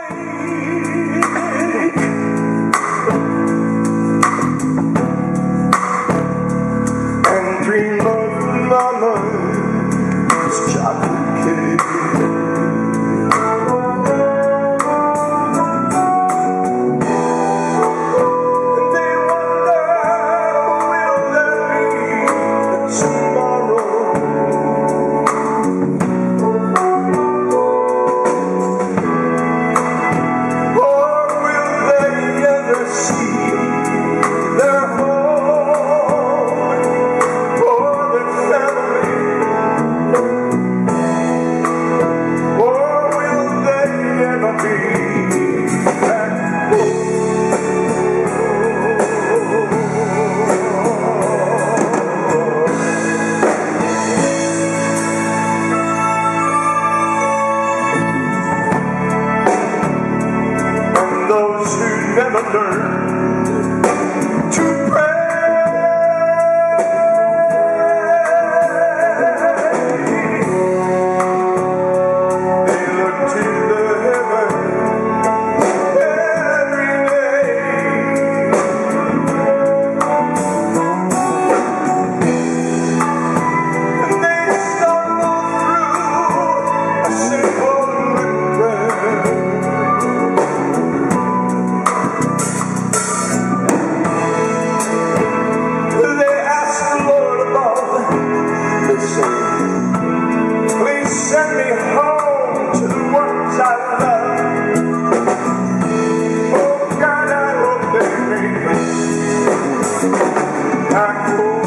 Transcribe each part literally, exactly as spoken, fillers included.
and dream of mama's chocolate cake. Those who never learn to pray, they look to the heavens every day, and they stumble through a simple prayer. Please send me home to the ones I love. Oh God, I hope they make me back home.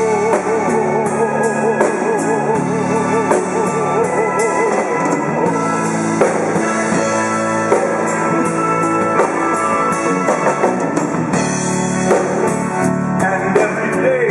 And every day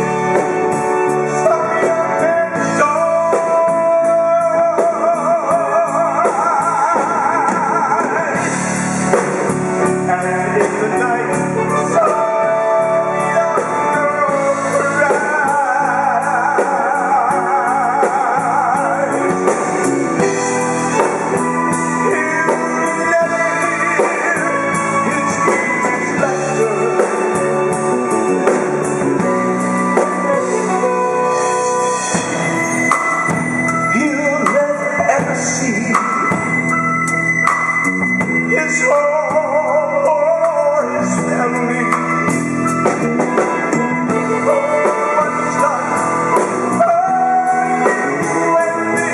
his home or his family. Oh, what's done for you and me?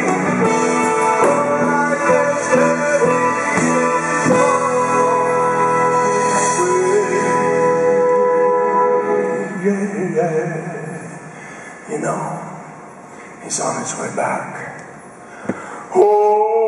Oh, I guess that he's on his way. Yeah, yeah. You know, he's on his way back. Oh.